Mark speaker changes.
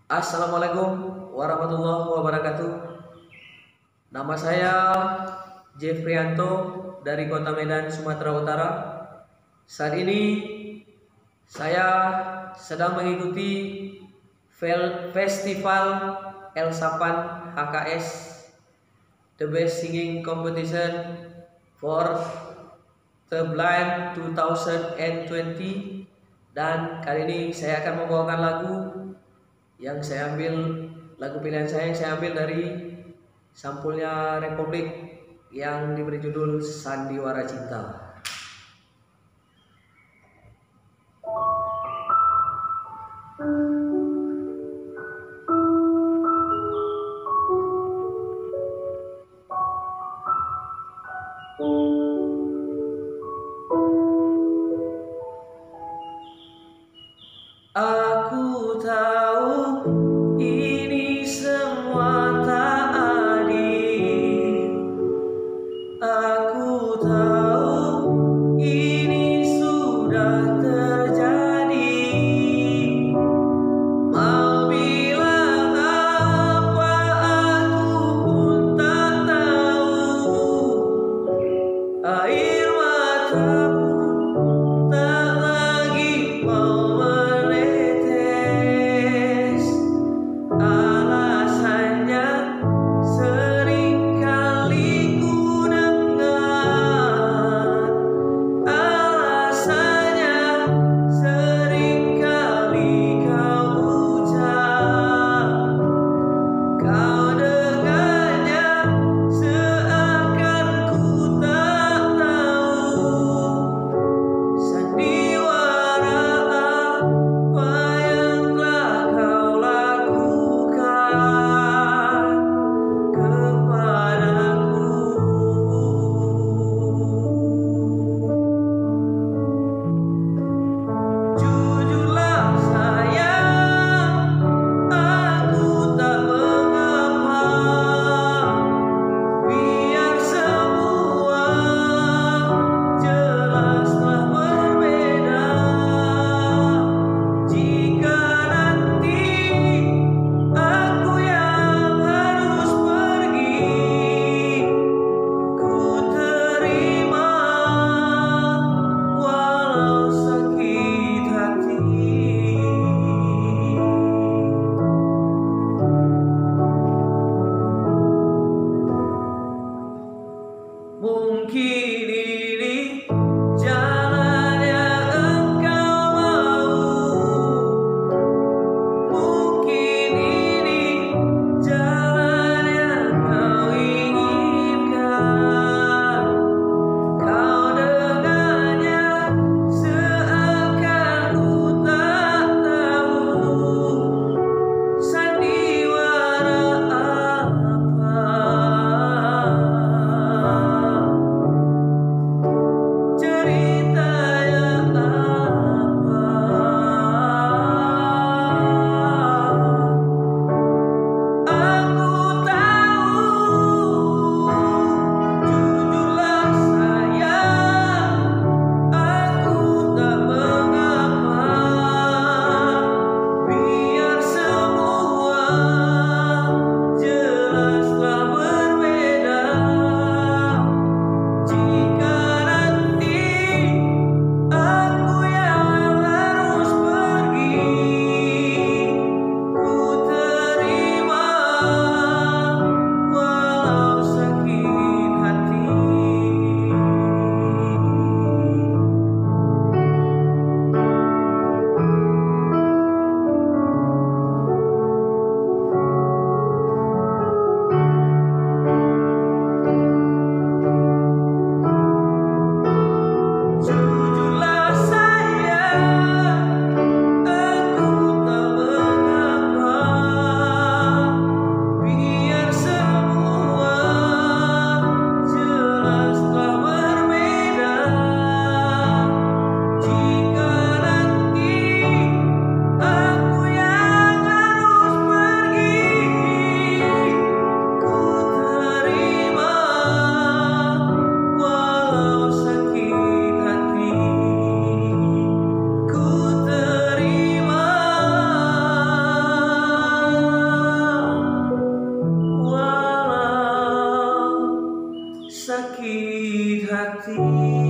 Speaker 1: Assalamualaikum warahmatullahi wabarakatuh. Nama saya Jeffrianto dari Kota Medan, Sumatera Utara. Saat ini saya sedang mengikuti Festival El Sapan HKS The Best Singing Competition for the Blind 2020, dan kali ini saya akan membawakan lagu pilihan saya yang saya ambil dari sampulnya Republik yang diberi judul Sandiwara Cinta. Aku tahu ini semua tak adil. Aku tahu kasih.